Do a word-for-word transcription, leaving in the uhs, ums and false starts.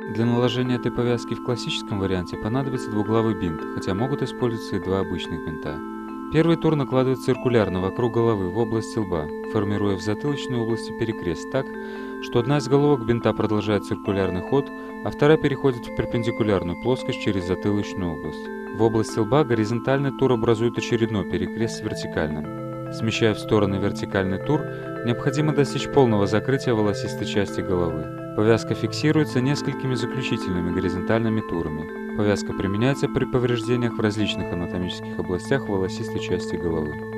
Для наложения этой повязки в классическом варианте понадобится двуглавый бинт, хотя могут использоваться и два обычных бинта. Первый тур накладывают циркулярно вокруг головы в области лба, формируя в затылочной области перекрест так, что одна из головок бинта продолжает циркулярный ход, а вторая переходит в перпендикулярную плоскость через затылочную область. В области лба горизонтальный тур образует очередной перекрест с вертикальным. Смещая в стороны вертикальный тур, необходимо достичь полного закрытия волосистой части головы. Повязка фиксируется несколькими заключительными горизонтальными турами. Повязка применяется при повреждениях в различных анатомических областях волосистой части головы.